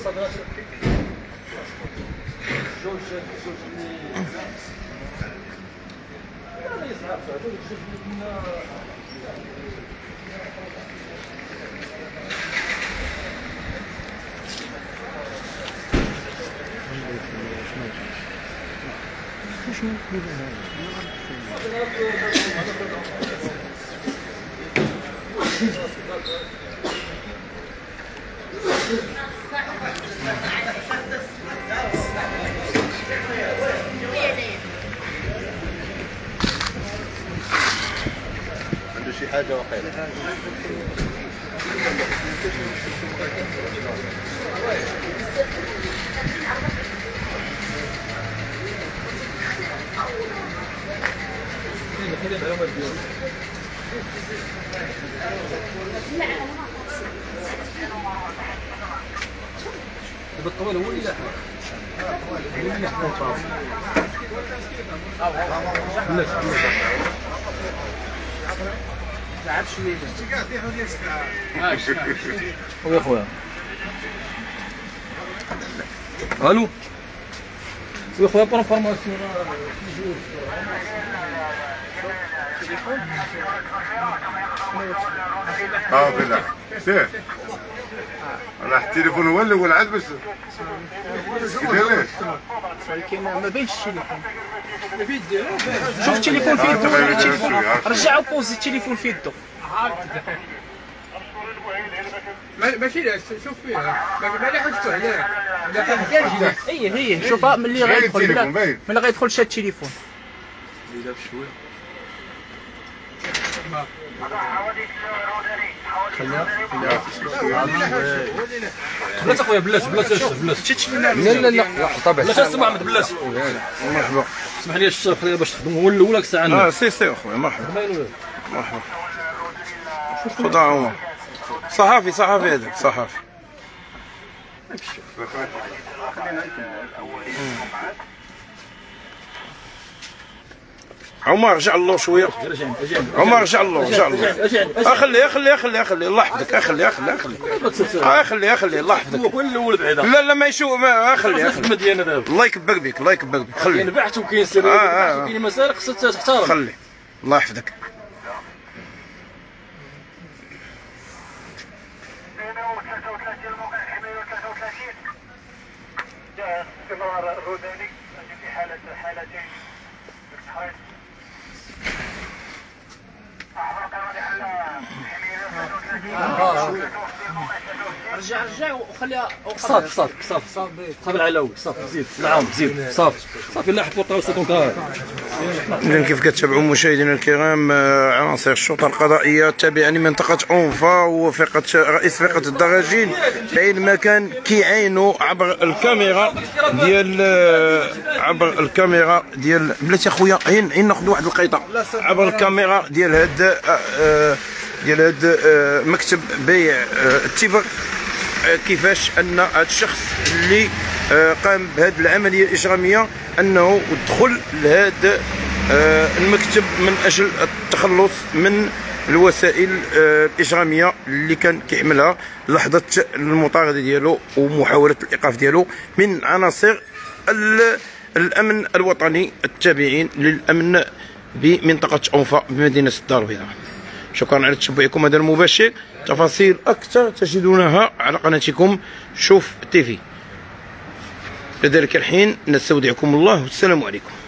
عنده شي حاجة واقيلا. بالطوال هو اللي لاحق. هو اللي لاحق. بلاش تعب شويه. ويا خويا. الو. ويا خويا بون فورماسيون بالله سير راح التليفون هو الاول عاد باش كيدير ولكن ما بينش التليفون. شوف التليفون في يدو، رجعوا بوزي التليفون في يدو. ماشي شوف فيها ما حاجته هناك. هي شوفها ملي غيدخل شاد التليفون. زيدها بشويه. بلاش اخويا بلاش لا طبعا بلاش اسمع محمد بلاش. مرحبا. اسمح لي الشرف باش تخدم هو الاول الساعه عندنا. سي اخويا مرحبا. خذ عمر. صحافي هذاك صحافي. عمر رجع الله شويه. عمر رجع الله. خليه الله يحفظك. خليه الله يحفظك. هو الاول بعدا. لا ما يشوف خليه. ديالنا دابا الله يكبر بك خليه. كاين بحث وكاين سر وكاين مسائل خصك تختار. خليه الله يحفظك. الروداني في حالتين رجع وخليها صافي العلوي زيد العام زيد صافي لاحق بورطال سكونكار. إذن كيف كتتابعوا مشاهدينا الكرام عناصر الشرطة القضائية التابعة لمنطقة أونفا وفرقة رئيس فرقة الدراجين بينما كان كيعاينوا عبر الكاميرا ديال بلاتي اخويا عين ناخذ واحد القيطة عبر الكاميرا ديال هاد مكتب بيع التبر كيفاش ان هذا الشخص اللي قام بهذه العمليه الاجراميه انه دخل لهذا المكتب من اجل التخلص من الوسائل الاجراميه اللي كان كيعملها لحظه المطارده ديالو ومحاوله الايقاف ديالو من عناصر الامن الوطني التابعين للامن بمنطقه أونفا بمدينه الدار البيضاء. شكرا على تتبعكم هذا المباشر. تفاصيل اكثر تجدونها على قناتكم شوف تيفي. لذلك الحين نستودعكم الله والسلام عليكم.